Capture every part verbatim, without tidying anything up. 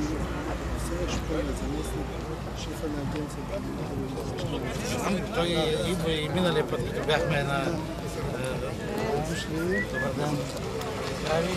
Той идва и миналия път, като бяхме на... Добър ден. Здрави.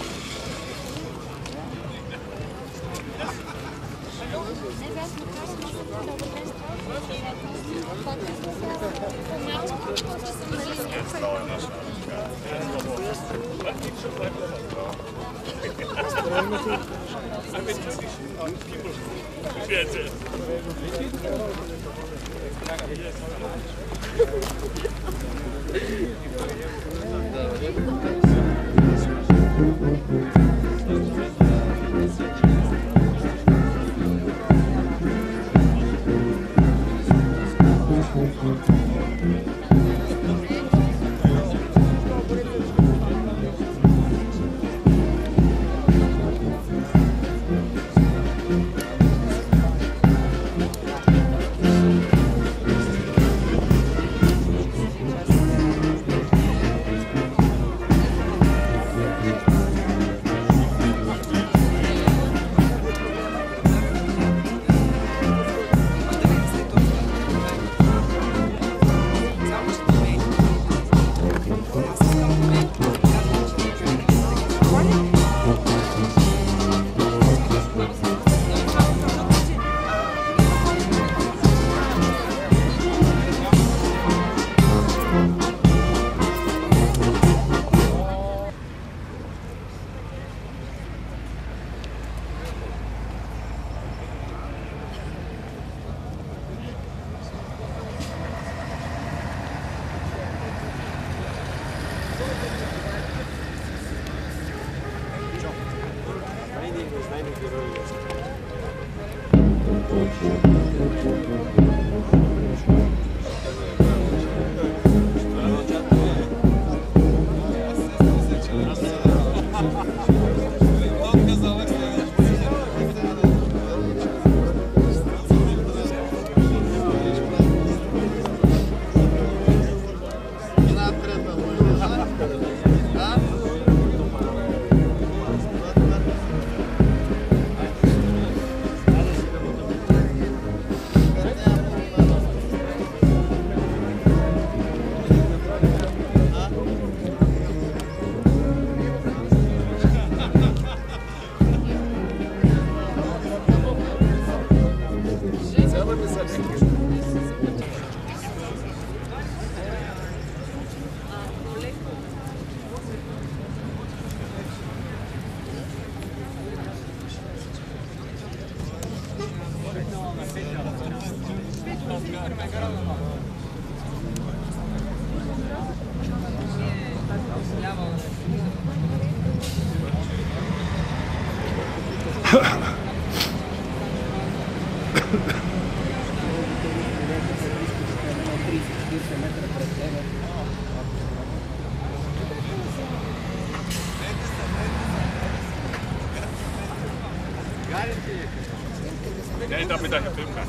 Ei da pitää filmää.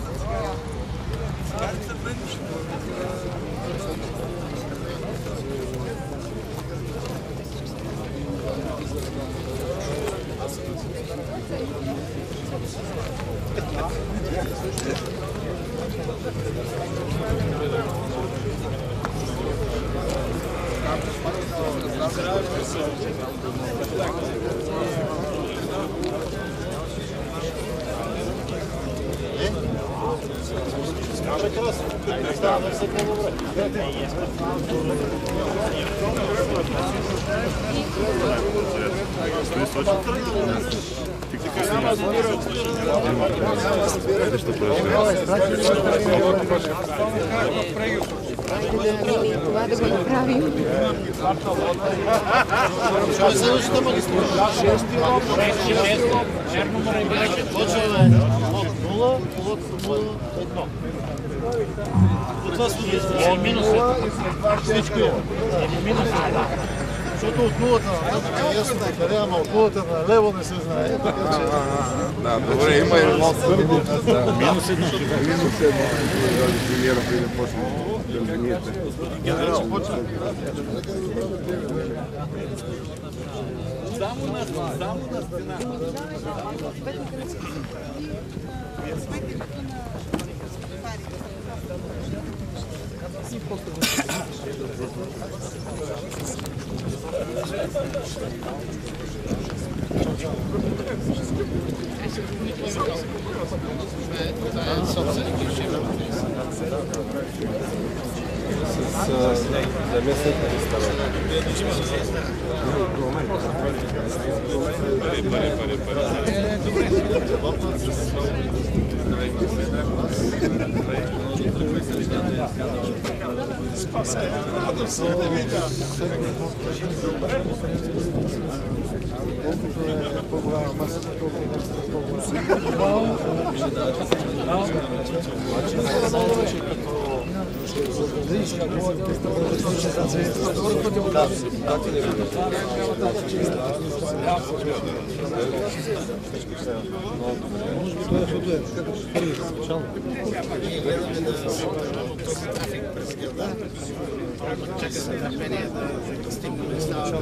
Това да го направим. Защото от нулата на е ясно къде, ама от нулата на лево не се знае. Да, добре, има и лост. Минус едно. Минус едно. Премиера преди да почне. Генерал. Само на само на стена. Заместник ресторана. Колкото е по-голяма маса, толкова е по-голяма. Може би това е ходуем, както се първи начало. Ние гледаме да този трафик през града. Чака се търпение да стигнем става.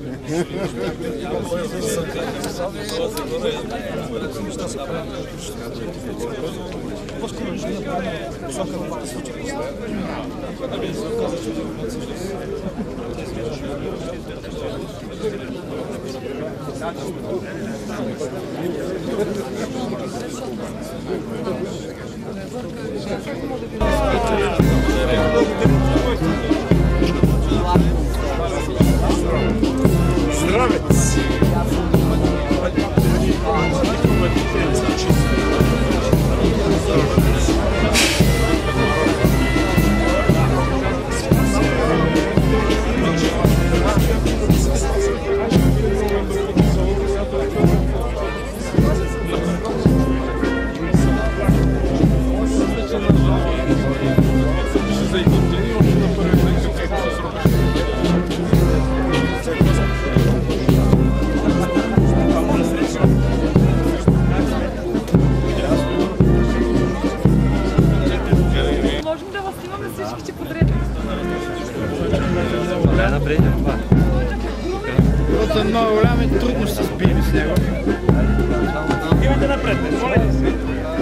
Са много голями трудности с били с него. Имайте напред, моля се.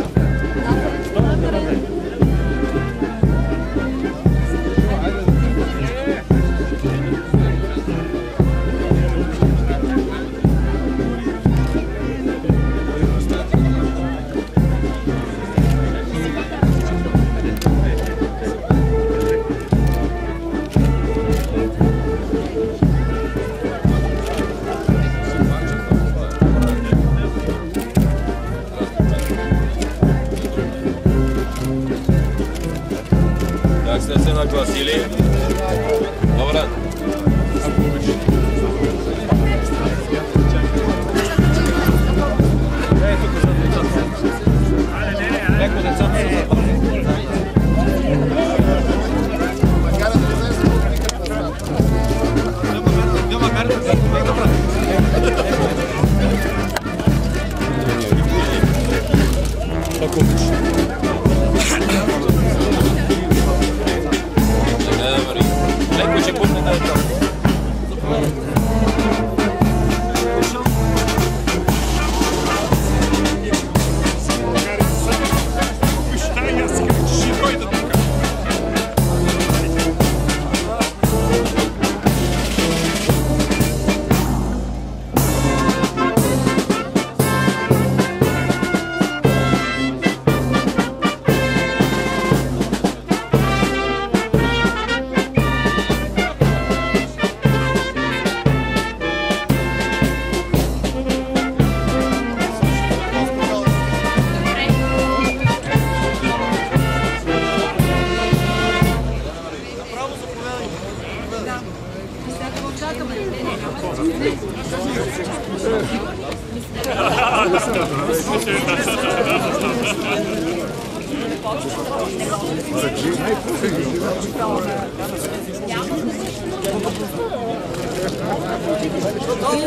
Как сте се нагласили? Добре. Леко децата са запазени. Няма карта. Ако леко ще пусне да е там.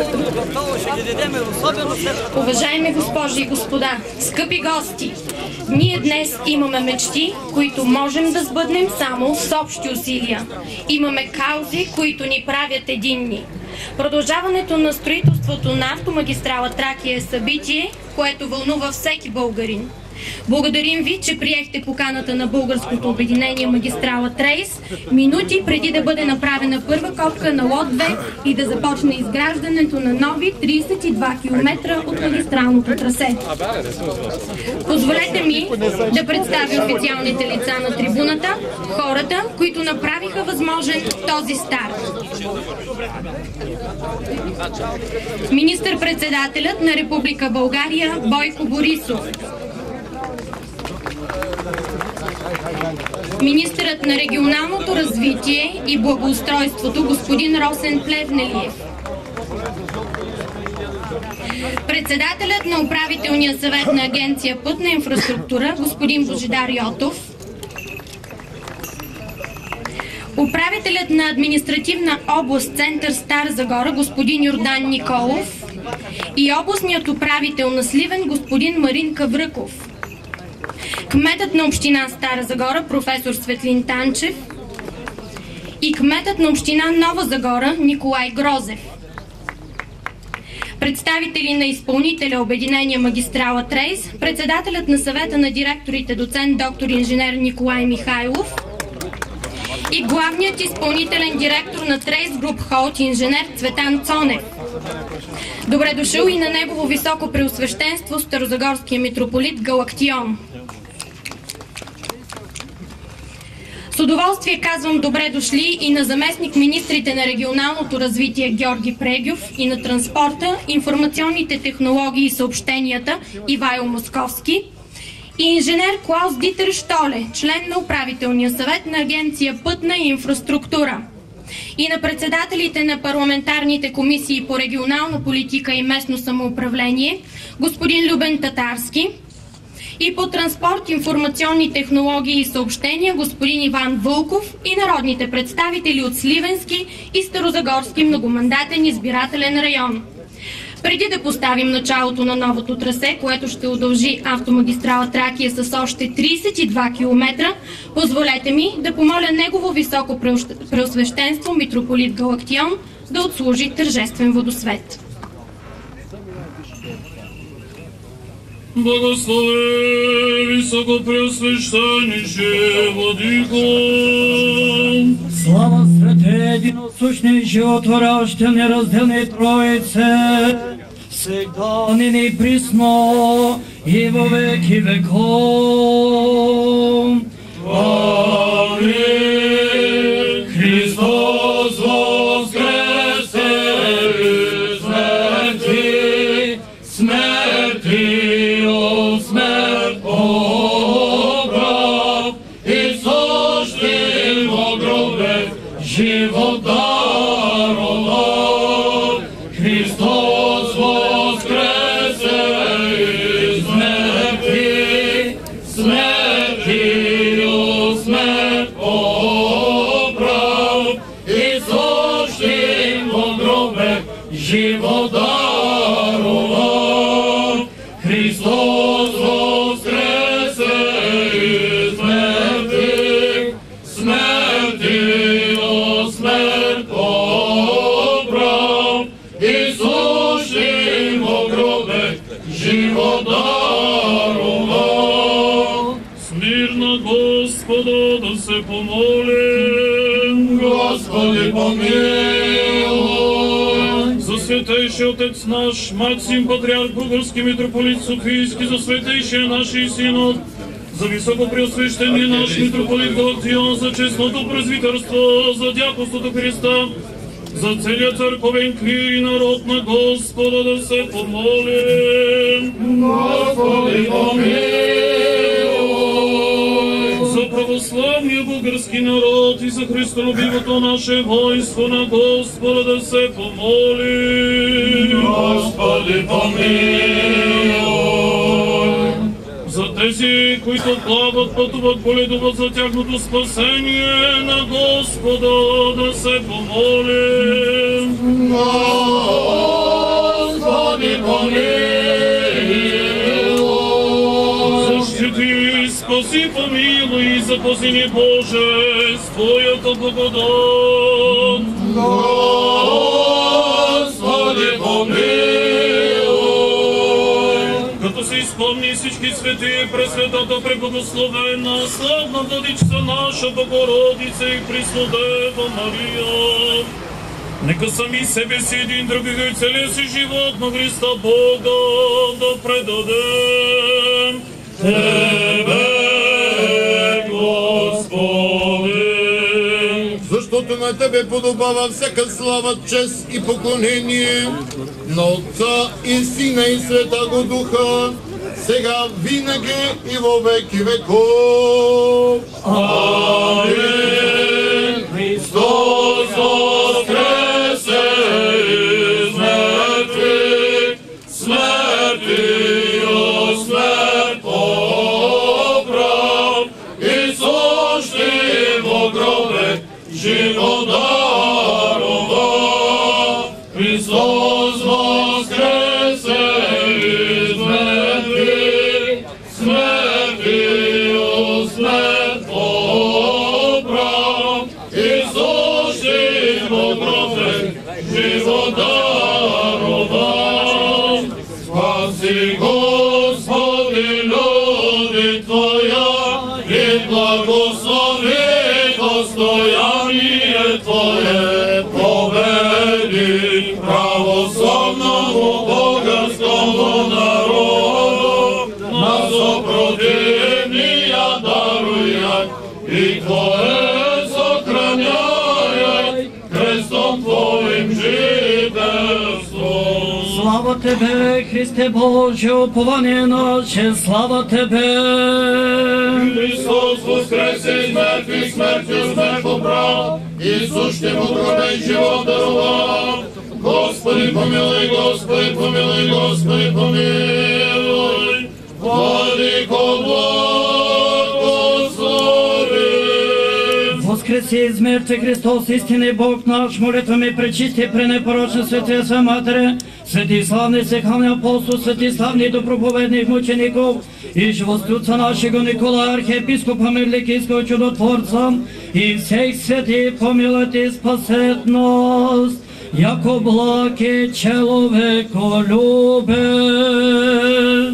Уважаеми госпожи и господа, скъпи гости, Ние днес имаме мечти, които можем да сбъднем само с общи усилия. Имаме каузи, които ни правят единни. Продължаването на строителството на автомагистрала Тракия е събитие, което вълнува всеки българин. Благодарим ви, че приехте поканата на българското обединение Магистрала Трейс минути преди да бъде направена първа копка на лот две и да започне изграждането на нови тридесет и два километра от магистралното трасе. Позволете ми да представя официалните лица на трибуната, хората, които направиха възможен този старт. Министър-председателят на Република България Бойко Борисов. Министърът на регионалното развитие и благоустройството господин Росен Плевнелиев. Председателят на управителния съвет на Агенция Пътна инфраструктура господин Божидар Йотов. Управителят на административна област Център Стара Загора господин Йордан Николов и областният управител на Сливен господин Марин Кавръков. Кметът на община Стара Загора професор Светлин Танчев и кметът на община Нова Загора Николай Грозев. Представители на изпълнителя Обединение Магистрала Трейс, председателят на съвета на директорите доцент доктор инженер Николай Михайлов и главният изпълнителен директор на Трейс Груп Холд инженер Цветан Цонев. Добре дошъл и на негово високо преосвещенство Старозагорския митрополит Галактион. С удоволствие казвам добре дошли и на заместник министрите на регионалното развитие Георги Прегюв и на транспорта, информационните технологии и съобщенията Ивайло Московски и инженер Клаус Дитер Штоле, член на управителния съвет на Агенция Пътна инфраструктура. И на председателите на парламентарните комисии по регионална политика и местно самоуправление господин Любен Татарски и по транспорт, информационни технологии и съобщения господин Иван Вълков и народните представители от Сливенски и Старозагорски многомандатен избирателен район. Преди да поставим началото на новото трасе, което ще удължи автомагистрала Тракия с още тридесет и два километра, позволете ми да помоля негово високо преосвещенство митрополит Галактион да отслужи тържествен водосвет. Благослови високопреосвещениче, Владико! Слава Свете, единосущни, животворящи, неразделни Троице, всегда, ныне и присно, и во веки веков. Аминь. Христос воскресе из смерти, смерти, о смерть обрав, и сошли во гробе живот даровав. Христос воскресе из смерти, смерти, о смерть обрав, и сошли во гробе живот даровав. Христос воскресе из смерти, смерти, о смерть обрав, и сошли во гробе живот даровав. Смирно Господа да се помолим. Господи помилуй. За святейший Отец наш, Максим, патриарх Български митрополит Софийски, за святейшия наши синод, за високопреосвещение наш митрополит Галактион, за честното презвитерство, за дяконството Христа, за целия църковен клир и народ на Господа да се помолим. Господи помилуй. За православния български народ и за христолюбивото наше войско на Господа да се помолим. Господи помилуй. За тези, които плават, пътуват, боледуват, за тяхното спасение на Господа да се помолим. Господи помилуй. просвети, спаси, помилуй и запази ни, Боже, с Твоята благодат. Господи, помилуй. Като се изпомни всички свети, пресветата, преблагословена, славна Владичица наша, Богородица и Преснодева Мария, нека сами себе си, един другиго и целия си живот на Христа Бога да предадем. Тебе, Господи! Защото на Тебе подобава всяка слава, чест и поклонение на Отца и Сина и Святаго Духа, сега винаги и во веки веков. Амин. Христос воскресе из мертвых, смертью смерть поправ, и сошли во гробе живот даровал. Христос воскресе из мертвых, смертью смерть поправ, и сошли во гробе живот даровал. Спаси, Господи, люди Твоя, и благослови достояние Твое, поведи православному българскому народу, на сопротивния даруяй, и Твое сохраняй, крестом Твоим жительством. Слава Тебе, Христе Боже, упование наше, слава Тебе! Христос воскресе из мертвых, смертью смерть поправ, и сущему гробе живот даровал. Господи, помилуй, Господи, помилуй, Господи, помилуй. Владыко, благослови. Воскреси из мертвых Христос, истинный Бог наш, молитвами пречисти, пренепорочна Святая Ся Матере, свети славни сехални апостол, свети славни допроповедних мучеников, и живоструца нашего Николая, архиепископа Мирликийского чудотворца, и всех святых помилуйте и спасет нас, яко благ и человеколюбец.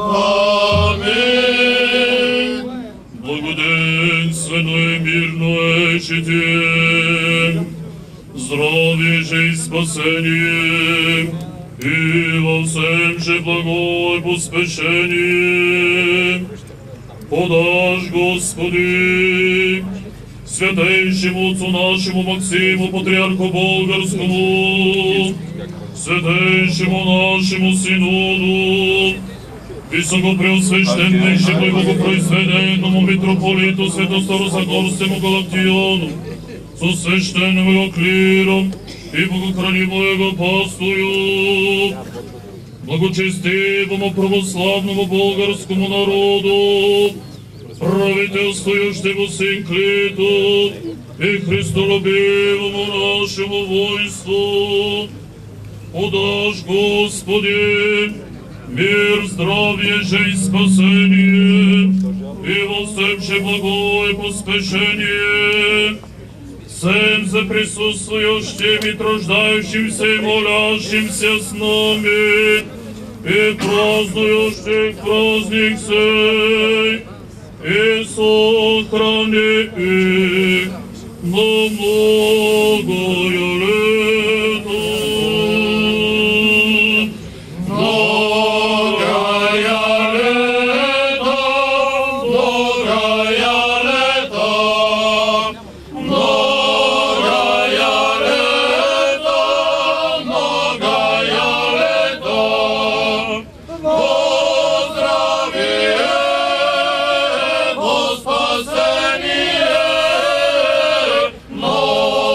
Амин. Благоденственно и мирно ещите, здравие же и спасение, и во всем же благое поспешение. Подашь, Господи, святейшему отцу нашему Максиму, патриарху болгарскому, святейшему нашему синоду, високопреосвященнейшему и богопроизведенному митрополиту Свято-Старозагорскому Галактиону, со священным его клиром и богохранимому его пастую, благочестивому православному болгарскому народу, правительствующему синклиту и христолюбивому нашему войству. Подашь, Господи, мир, здравие же и спасение, и во всем же благое поспешение, всем за присутствующим и труждающимся и молящимся с нами, и празднующих праздник сей, и сохрани их на многое лето. Спасение, но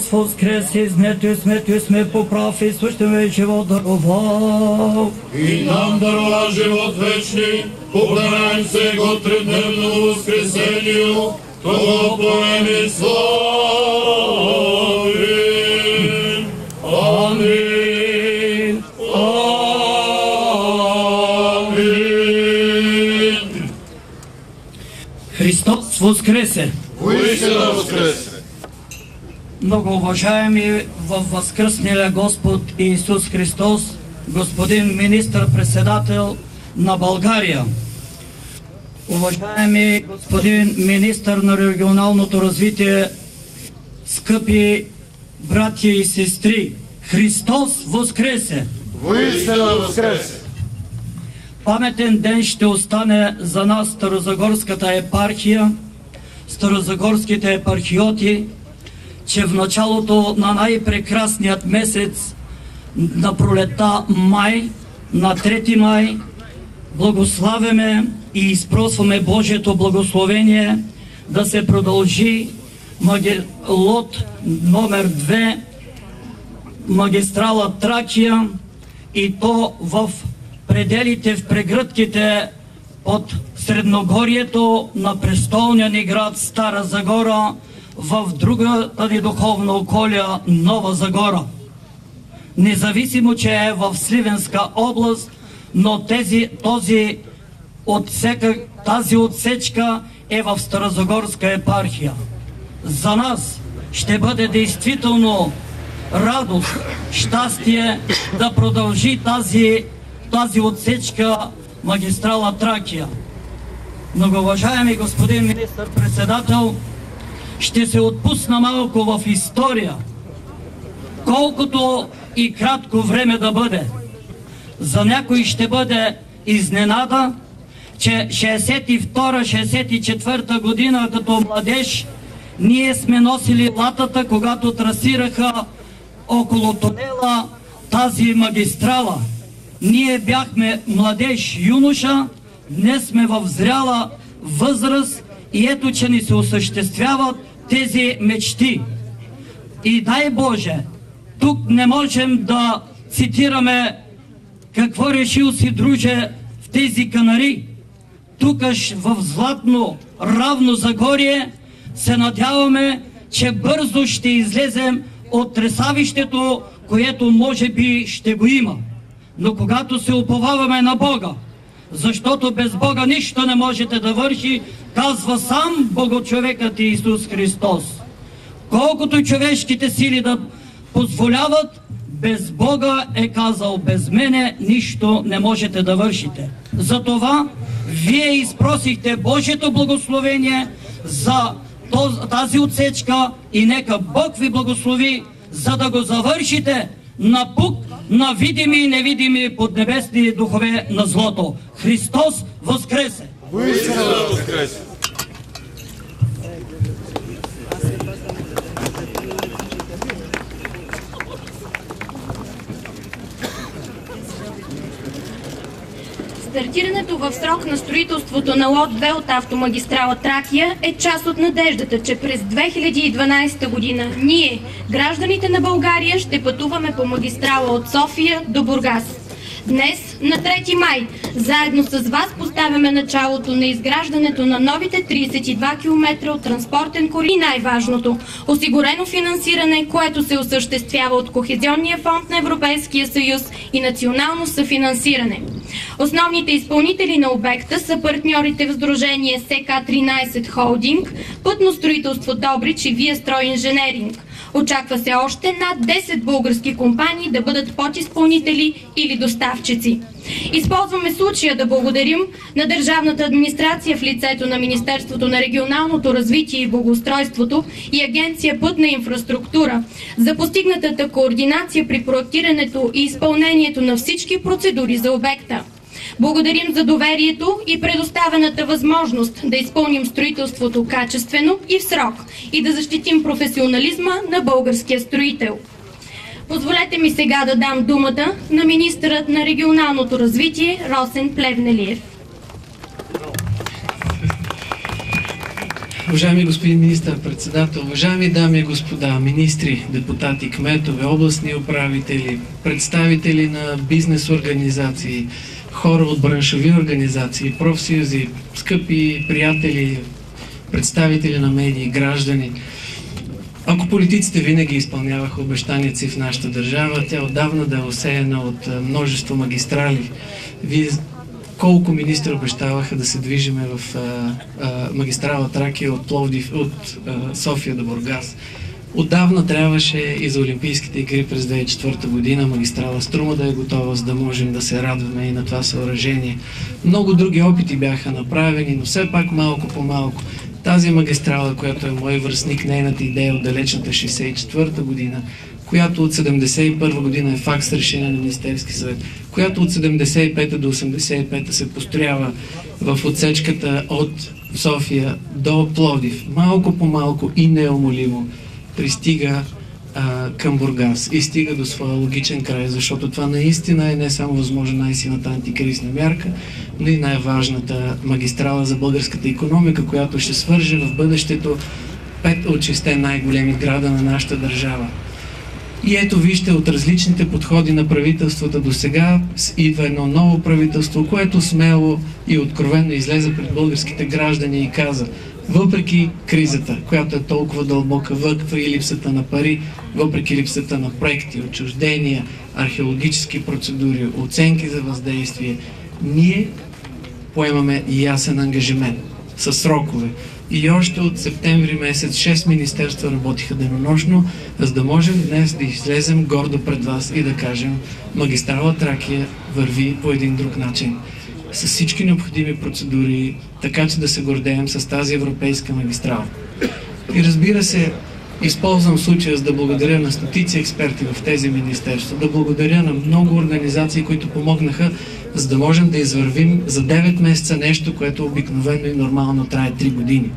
воскрес из мертвих, смертью сме поправ и същаме живот даровал. И нам дарова живот вечный, поклоняем се го тридневному воскресению, Того поеми славим. Амин. Амин. Христос воскресе! Воистина воскресе! Много уважаеми във възкръсния Господ Иисус Христос, господин министър-председател на България, уважаеми господин министър на регионалното развитие, скъпи братя и сестри, Христос воскресе! Воистина воскресе! Паметен ден ще остане за нас Старозагорската епархия, старозагорските епархиоти, че в началото на най-прекрасният месец на пролета май, на трети май, благославяме и изпросваме Божието благословение да се продължи маги... лот номер две, магистрала Тракия, и то в пределите, в прегръдките от Средногорието на престолния ни град Стара Загора, в другата ни духовна околия Нова Загора. Независимо, че е в Сливенска област, но тези, този отсека, тази отсечка е в Старозагорска епархия. За нас ще бъде действително радост, щастие да продължи тази, тази отсечка магистрала Тракия. Многоуважаеми господин министър-председател, ще се отпусна малко в история, колкото и кратко време да бъде. За някой ще бъде изненада, че шейсет и втора шейсет и четвърта година като младеж ние сме носили латата, когато трасираха около тунела тази магистрала. Ние бяхме младеж юноша, днес сме в зряла възраст и ето, че ни се осъществяват тези мечти. И дай Боже, тук не можем да цитираме какво решил си друже в тези канари. Тук в златно равно Загорие се надяваме, че бързо ще излезем от тресавището, което може би ще го има. Но когато се уповаваме на Бога, защото без Бога нищо не можете да върши, казва сам Богочовекът Иисус Христос. Колкото човешките сили да позволяват, без Бога, е казал, без мене нищо не можете да вършите. Затова вие изпросихте Божието благословение за тази отсечка и нека Бог ви благослови, за да го завършите на пук на видими и невидими поднебесни духове на злото. Христос воскресе! Воистина воскресе! Стартирането в срок на строителството на лот две от автомагистрала Тракия е част от надеждата, че през две хиляди и дванадесета година ние, гражданите на България, ще пътуваме по магистрала от София до Бургас. Днес, на трети май, заедно с вас поставяме началото на изграждането на новите тридесет и два километра от транспортен коридор и най-важното – осигурено финансиране, което се осъществява от Кохезионния фонд на Европейския съюз и национално съфинансиране. Основните изпълнители на обекта са партньорите в сдружение С К тринадесет Холдинг, Пътно строителство Добрич и Вия Стройинженеринг. Очаква се още над десет български компании да бъдат подизпълнители или доставчици. Използваме случая да благодарим на държавната администрация в лицето на Министерството на регионалното развитие и благоустройството и Агенция Пътна инфраструктура за постигнатата координация при проектирането и изпълнението на всички процедури за обекта. Благодарим за доверието и предоставената възможност да изпълним строителството качествено и в срок и да защитим професионализма на българския строител. Позволете ми сега да дам думата на министърът на регионалното развитие Росен Плевнелиев. Уважаеми господин министър-председател, уважаеми дами и господа, министри, депутати, кметове, областни управители, представители на бизнес организации, хора от браншови организации, профсъюзи, скъпи приятели, представители на медии, граждани. Ако политиците винаги изпълняваха обещанията си в нашата държава, тя отдавна да е осеяна от множество магистрали. Вие колко министри обещаваха да се движиме в а, а, магистрала Тракия от, Пловдив, от а, София до Бургас. Отдавна трябваше и за Олимпийските игри през две хиляди и четвърта година магистрала Струма да е готова, за да можем да се радваме и на това съоръжение. Много други опити бяха направени, но все пак малко по малко. Тази магистрала, която е мой връстник, нейната идея от далечната шейсет и четвърта година, която от седемдесет и първа година е факт с решение на Министерски съвет, която от седемдесет и пета до осемдесет и пета се построява в отсечката от София до Пловдив, малко по малко и неумолимо пристига а, към Бургас и стига до своя логичен край, защото това наистина е не само възможно най-силната антикризисна мярка, но и най-важната магистрала за българската икономика, която ще свърже в бъдещето пет от шесте най-големи града на нашата държава. И ето вижте, от различните подходи на правителствата до сега идва едно ново правителство, което смело и откровенно излезе пред българските граждани и каза: въпреки кризата, която е толкова дълбока, въпреки липсата на пари, въпреки липсата на проекти, отчуждения, археологически процедури, оценки за въздействие, ние поемаме ясен ангажимент със срокове. И още от септември месец шест министерства работиха денонощно, за да можем днес да излезем гордо пред вас и да кажем: магистрала Тракия върви по един друг начин, с всички необходими процедури, така че да се гордеем с тази европейска магистрала. И разбира се, използвам случая за да благодаря на стотици експерти в тези министерства, да благодаря на много организации, които помогнаха, за да можем да извървим за девет месеца нещо, което обикновено и нормално трае три години.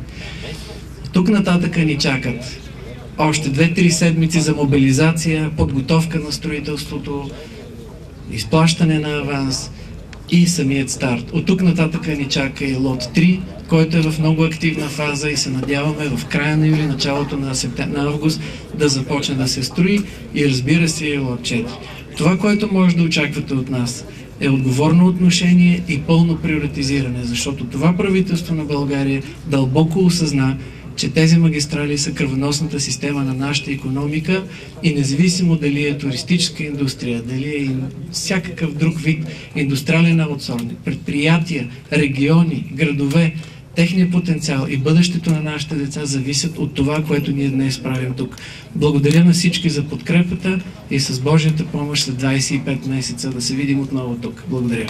Тук нататъка ни чакат още две-три седмици за мобилизация, подготовка на строителството, изплащане на аванс и самият старт. От тук нататъка ни чака и лот три, който е в много активна фаза и се надяваме в края на юли, началото на, септем... на август да започне да се строи, и разбира се и лот четири. Това, което може да очаквате от нас, е отговорно отношение и пълно приоритизиране, защото това правителство на България дълбоко осъзна, че тези магистрали са кръвоносната система на нашата икономика и независимо дали е туристическа индустрия, дали е всякакъв друг вид индустриален аутсорсинг, предприятия, региони, градове, техният потенциал и бъдещето на нашите деца зависят от това, което ние днес правим тук. Благодаря на всички за подкрепата и с Божията помощ след двадесет и пет месеца да се видим отново тук. Благодаря.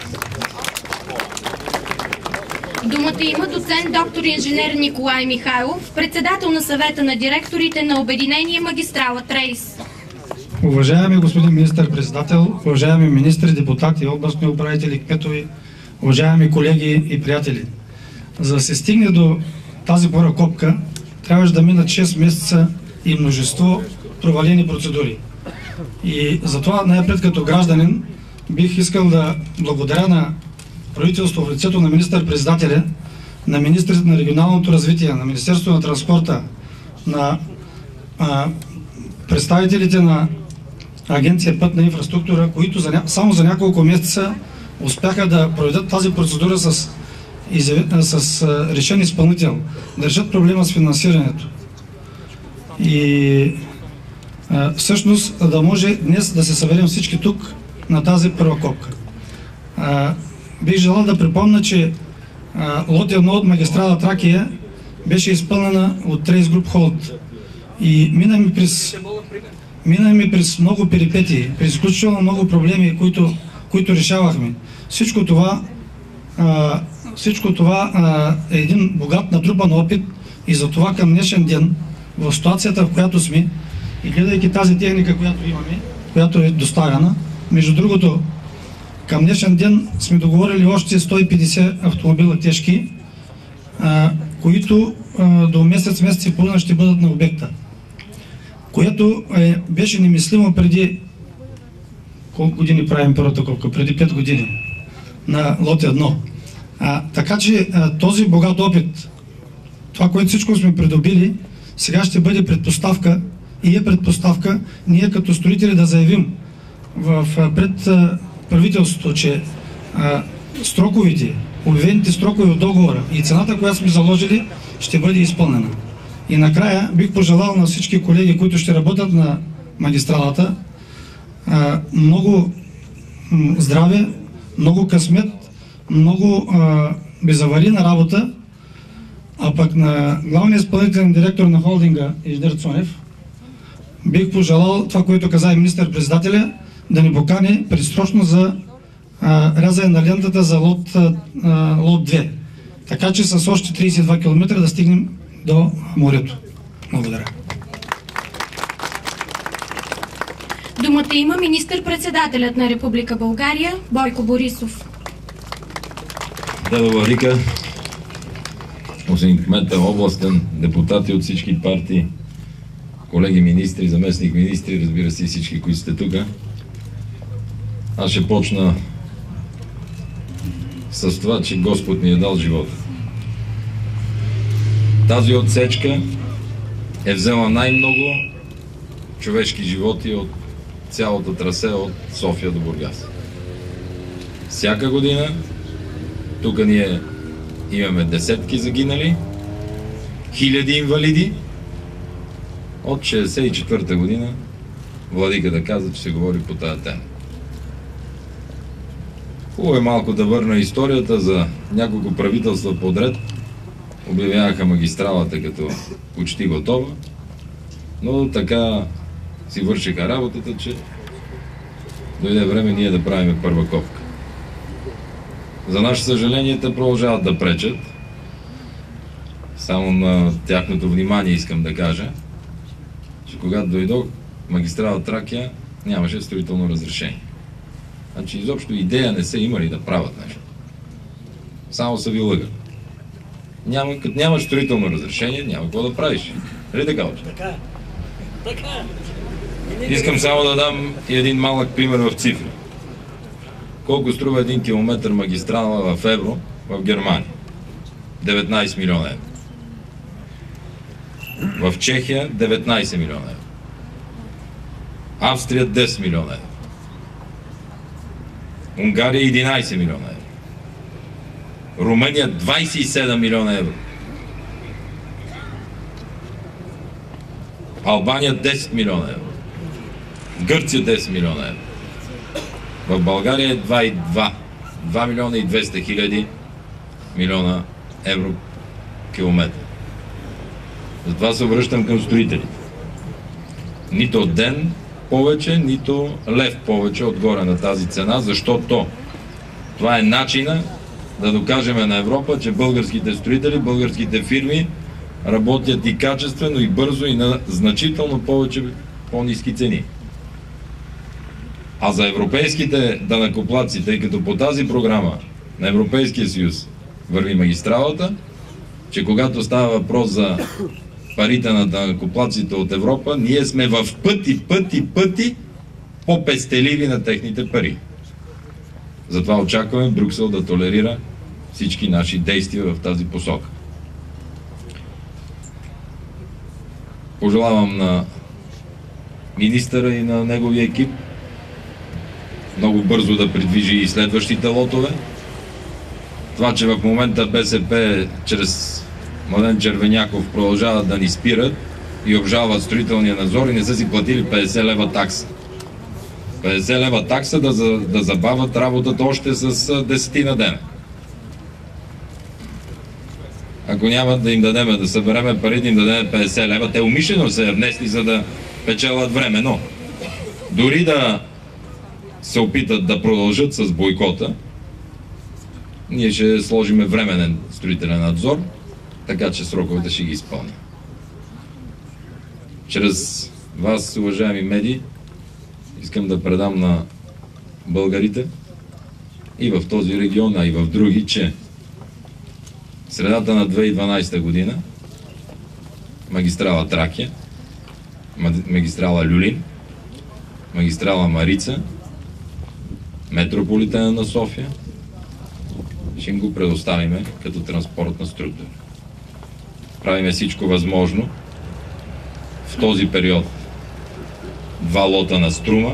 Думата има доцент доктор инженер Николай Михайлов, председател на съвета на директорите на Обединение Магистрала Трейс. Уважаеми господин министър-председател, уважаеми министри, депутати, областни управители, кметове, уважаеми колеги и приятели. За да се стигне до тази първа копка, трябваше да минат шест месеца и множество провалени процедури. И затова най-пред като гражданин бих искал да благодаря на правителство в лицето на министър-председателя, на министрите на регионалното развитие, на Министерството на транспорта, на а, представителите на Агенция Пътна инфраструктура, които за ня... само за няколко месеца успяха да проведат тази процедура с, с а, решен изпълнител, да решат проблема с финансирането. И а, всъщност да може днес да се съберем всички тук на тази първа копка. А, Бих желал да припомня, че а, лот едно от магистрала Тракия беше изпълнена от Трейс Груп Холд. И минахме през, минахме през много перипетии, през изключително много проблеми, които, които решавахме. Всичко това, а, всичко това а, е един богат натрупан опит и затова към днешен ден, в ситуацията, в която сме, и гледайки тази техника, която имаме, която е доставена, между другото, към днешен ден сме договорили още сто и петдесет автомобила тежки, а, които а, до месец, месец и половина ще бъдат на обекта. Което е, беше немислимо преди колко години правим първата копка? Преди пет години на лот едно. А, така че а, този богат опит, това, което всичко сме придобили, сега ще бъде предпоставка и е предпоставка ние като строители да заявим в, пред правителството, че а, строковите, обявените строкове от договора и цената, която сме заложили, ще бъде изпълнена. И накрая бих пожелал на всички колеги, които ще работят на магистралата, а, много м, здраве, много късмет, много а, безаварийна работа, а пък на главния изпълнителен директор на холдинга Иждер Цонев бих пожелал това, което каза и министър-председателя, да ни покани предсрочно за а, рязане на лентата за лот, а, лот две. Така че с още трийсет и два километра да стигнем до морето. Благодаря. Думата има министър-председателят на Република България Бойко Борисов. Дедова Рика, господин кмета, областен, депутати от всички партии, колеги министри, заместник министри, разбира се и всички, които сте тук. Аз ще почна с това, че Господ ни е дал живота. Тази отсечка е взела най-много човешки животи от цялото трасе от София до Бургас. Всяка година тук ние имаме десетки загинали, хиляди инвалиди. От шейсет и четвърта година владиката каза, че се говори по тази тема. Хубаво е малко да върна историята за няколко правителства подред. Обявяваха магистралата като почти готова, но така си вършиха работата, че дойде време ние да правим първа копка. За наше съжаление, те продължават да пречат. Само на тяхното внимание искам да кажа, че когато дойдох, магистрала Тракия нямаше строително разрешение. Значи изобщо идея не са имали да правят нещо. Само са ви лъгали. Няма, като нямаш строително разрешение, няма какво да правиш. Нали така, оче? Така. Така. Искам само да дам един малък пример в цифри. Колко струва един километър магистрала в евро в Германия? деветнайсет милиона евро. В Чехия деветнайсет милиона евро. Австрия десет милиона евро. Унгария единайсет милиона евро. Румъния двайсет и седем милиона евро. Албания десет милиона евро. Гърция десет милиона евро. В България е два и два. два милиона и двеста хиляди милиона евро километър. Затова се връщам към строителите. Нито ден повече, нито лев повече отгоре на тази цена, защото това е начина да докажем на Европа, че българските строители, българските фирми работят и качествено, и бързо, и на значително повече по-ниски цени. А за европейските данъкоплатци, тъй като по тази програма на Европейския съюз върви магистралата, че когато става въпрос за парите на данъкоплатците от Европа, ние сме в пъти, пъти, пъти по-пестеливи на техните пари. Затова очакваме Брюксел да толерира всички наши действия в тази посока. Пожелавам на министъра и на неговия екип много бързо да придвижи и следващите лотове. Това, че в момента БСП чрез Младен Червеняков продължават да ни спират и обжалват строителния надзор и не са си платили петдесет лева такса. петдесет лева такса да, да забавят работата още с десетина дена. Ако няма да им дадем да събереме пари, да им дадем петдесет лева, те умишлено се внесли, за да печелят време, но дори да се опитат да продължат с бойкота, ние ще сложиме временен строителен надзор, така че сроковете ще ги изпълним. Чрез вас, уважаеми медии, искам да предам на българите и в този регион, а и в други, че в средата на две хиляди и дванайсета година магистрала Тракия, магистрала Люлин, магистрала Марица, метрополитена на София ще им го предоставиме като транспортна структура. правиме всичко възможно в този период два лота на Струма,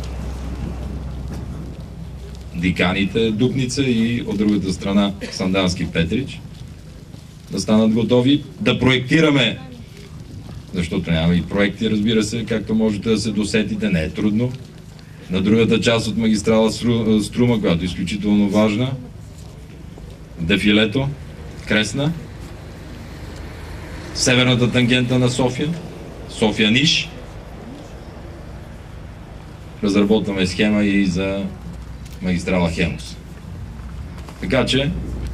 Диканите, Дупница и от другата страна Сандански, Петрич да станат готови, да проектираме, защото няма и проекти, разбира се, както можете да се досетите, не е трудно. На другата част от магистрала Струма, която е изключително важна, дефилето, Кресна, северната тангента на София, София-Ниш. Разработваме схема и за магистрала Хемус. Така че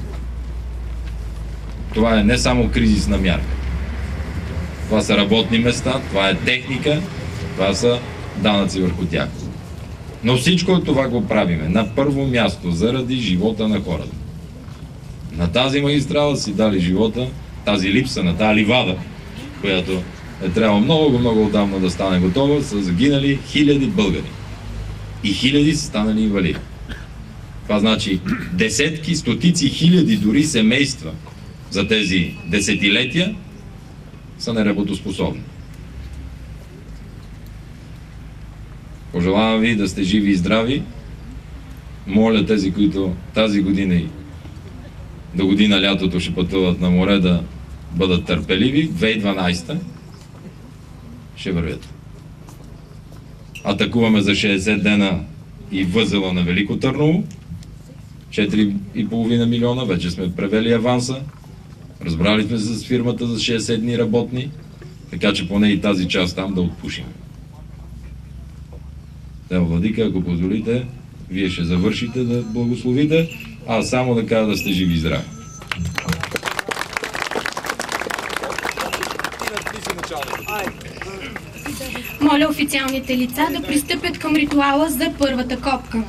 това е не само кризисна мярка. Това са работни места, това е техника, това са данъци върху тях. Но всичко това го правиме на първо място заради живота на хората. На тази магистрала си дали живота, тази липса на тази ливада, която е трябвало много, много отдавна да стане готова, са загинали хиляди българи. И хиляди са станали инвалиди. Това значи десетки, стотици хиляди дори семейства за тези десетилетия са неработоспособни. Пожелавам ви да сте живи и здрави. Моля тези, които тази година и до година лятото ще пътуват на море, да бъдат търпеливи. две хиляди и дванадесета ще вървят. Атакуваме за шейсет дена и възела на Велико Търново. четири и половина милиона. Вече сме превели аванса. Разбрали сме се с фирмата за шейсет дни работни. Така че поне и тази част там да отпушим. Тел Владика, ако позволите, вие ще завършите да благословите, а само да кажа да сте живи и здрави. Моля официалните лица да пристъпят към ритуала за първата копка.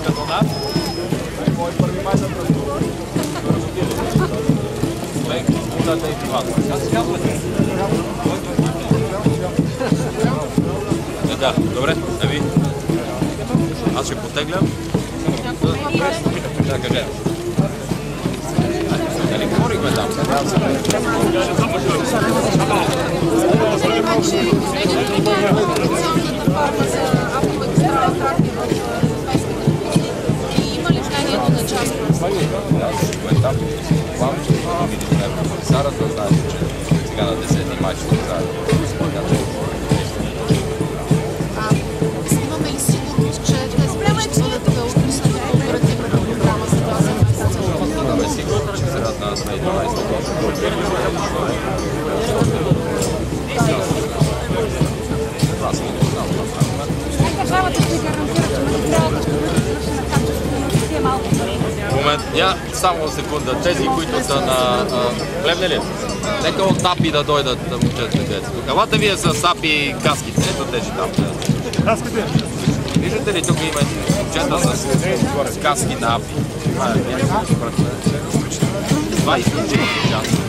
като нас. Кой първи май да пръстува? Лек, кудата и пивата. Аз си казвам. Да, добре, ами. Аз ще потеглям. Да, кажа. Дали говорихме там? Има ли влиянието на част? Там план, че видим на комисарата, знаете, че сега на десети май ще трябва. Имаме ли сигурност, че тези планове ще бъдат описани в оперативната програма за тази месец? Имаме сигурност, че средата на две хиляди и двадесета Държавата ще гарантира, че магистралата ще бъде извършена качествено и е малко пари. В момент, я, само секунда, тези, които са на... Гледне ли? Нека от АПИ да дойдат да момчета деца. Елата вие с АПИ и каските, ето тези там. Каските? Виждате ли, тук има момчета с каски на АПИ. двадесет и четири часа.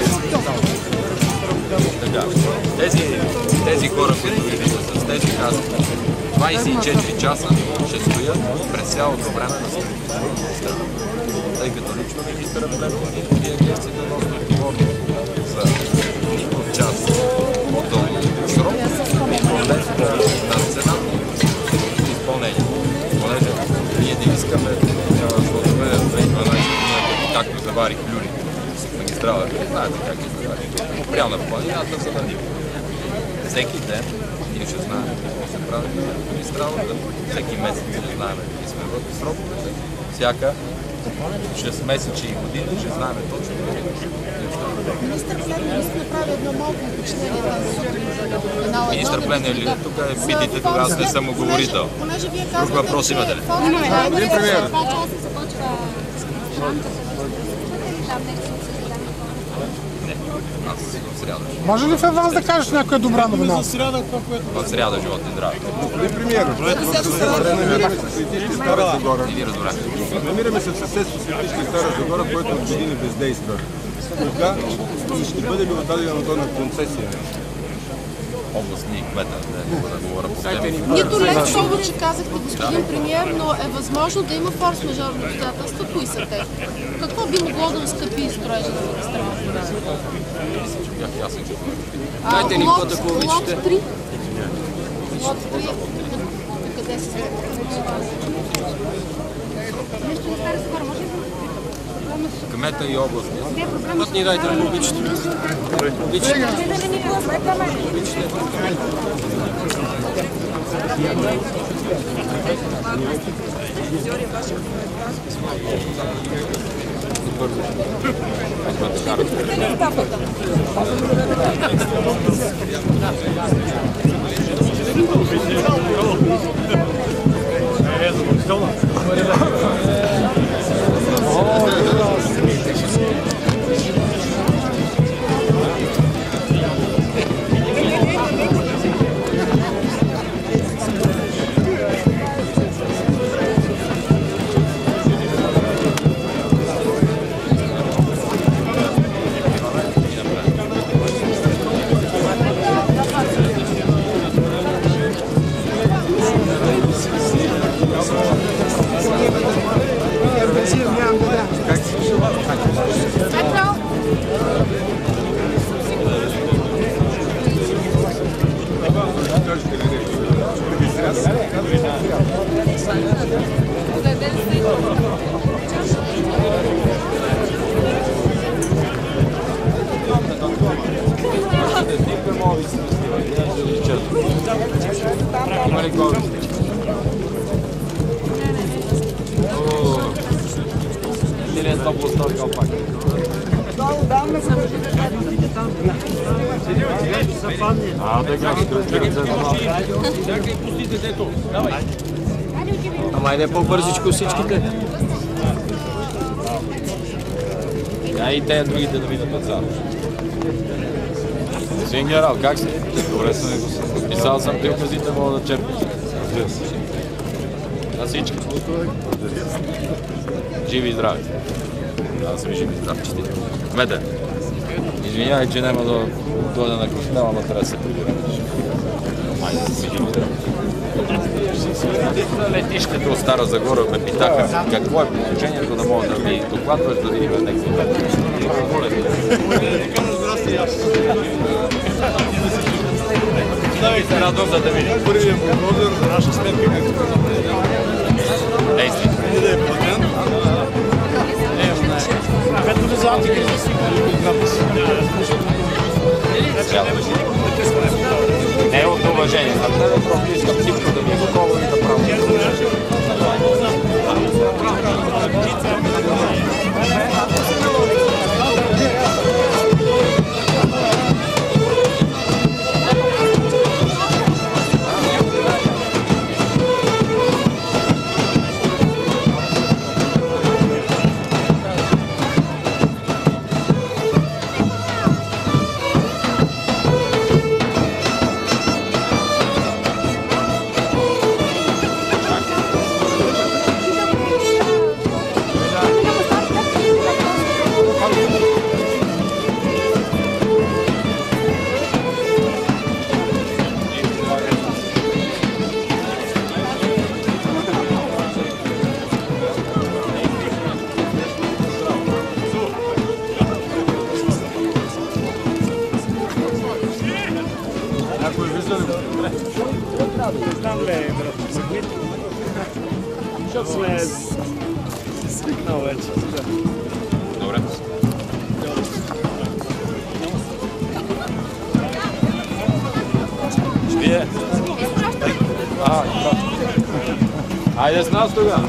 Така, тези, тези хора, които виждате с тези каски, двадесет и четири часа ще стоят през цялото време на строителството. Тъй като лично министърът Плевнелов и агенцията носи отговорност за никакъв час по-дълго срок без на цена и изпълнение. Понеже ние не искаме да отведем две хиляди и дванадесета година, както заварих Люри с магистрала. Знаете как е заварих. Попряна планината за да всеки ден ние ще знаем какво се прави на магистралата. Всеки месец ще знаем какви сме в сроковете. Всяка чрез месечи и години ще знаем точно. Министър Плевнелов направи едно малко уточнение там. Министър Плевнелов, тук е питайте, тогава сте самоговорител. Друг въпрос имате ли? Господин премиер. Не, аз в сряда. Може ли в вас да кажеш някоя добра новина? В сряда, живот и здраве. Господин премиер, намираме се в Светишки Стара Загора. Не ви разбрах. Намираме се в съседство Светишки Стара Загора, което от години бездейства. Кога и ще бъде ли отдадено на концесия? Областни кмета, да говоря по теми. Нито лев повече казахте, господин премиер, но е възможно да има форс-мажорни обстоятелства. Кои са те? Какво би могло да оскъпи строежа на магистралата? Бях ясен, че Дайте ни код, ако обичате. Лот три. Лот три. Къде се сте? Кмета и областния. Път ни дайте, ако обичате. Обичате. Ама иде по-бързичко всичките. А и те другите да видят отзад. Господин генерал, как си? Добре съм ви го. Писал съм приказите, мога да черпя. На всички. Живи и здрави. Да сме живи и здрави. Честити. Кмете, извинявай, че няма да дойда на квартала, но трябва да се прибираме. Айде да сме живи и здрави. На летището от Стара Загора ме питаха какво е положението, да мога да ми докладваш, да видим някакви метри. Ставайте радом, за да видим. Първият прогнозер за наша сметка какво е? Действай. Да е платен. Като не за антикризис. Не е от уважение. На тебе просто искам всичко да ми е готово и да правя. Защото сме свикнал вече. Добре. Вие? А, айде с нас тогава.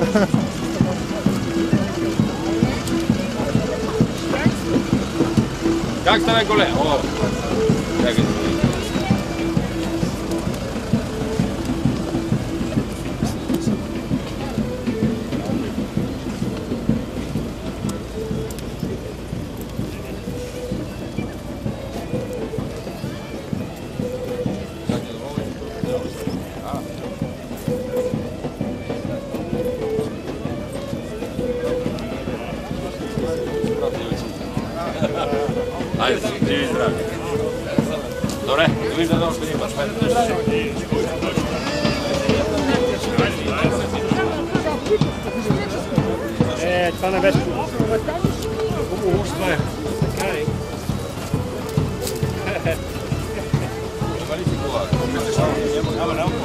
Как сте, бе, коле? О, чакай. Айде, живи и здрави. Добре, довиждане още един път. Е, това не беше хубаво уж това е. Има ли си кола? Няма, няма.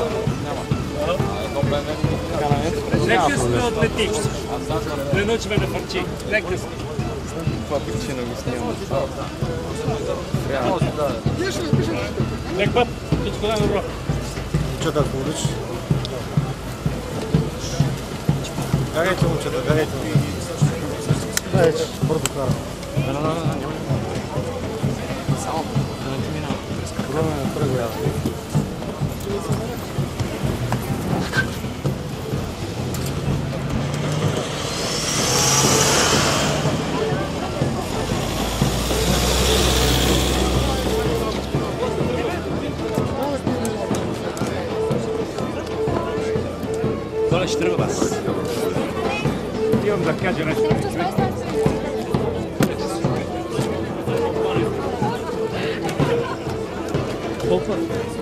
Нека сме отлетиш. Не научваме да фърчи. Нека сме. Това причина го снимам. Нека път. Всичко да е добро. Момчета, ако обичаш. Гарайте, момчета, гарайте. Гарайте, бързо кара. Да, да, да, няма. Само, да не ти минава. Проблема е на тръгва. Доле ще тръгва аз. Имам да кажа нещо. Колко?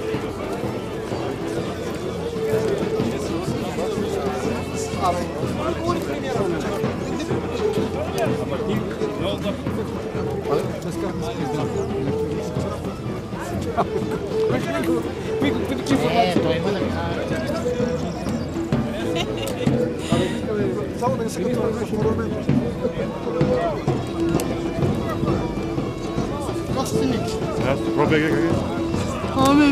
Е, той има да кара. Само да не се като нещо мораме. Как се не? Аз пробвай как е. Ами.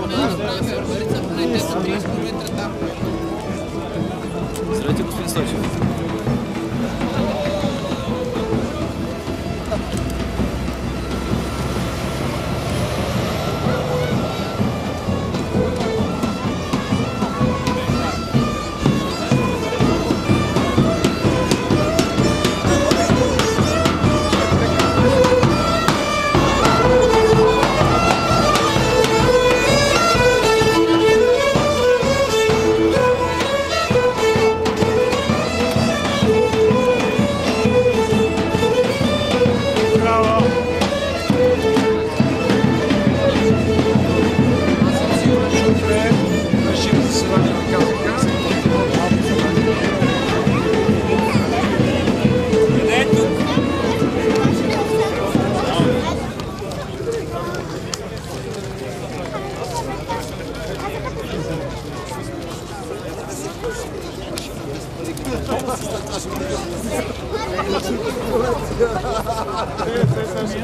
Здравейте, господин Стойчев.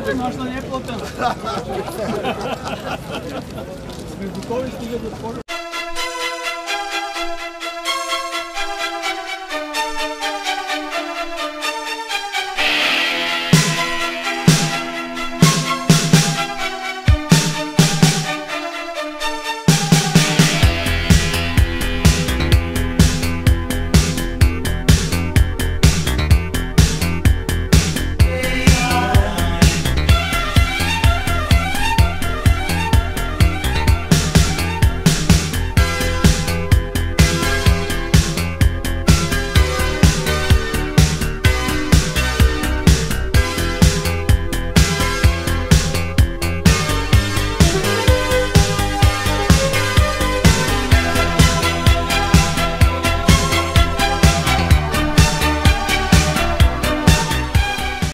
Нашата не е платена. Сме готови, стига да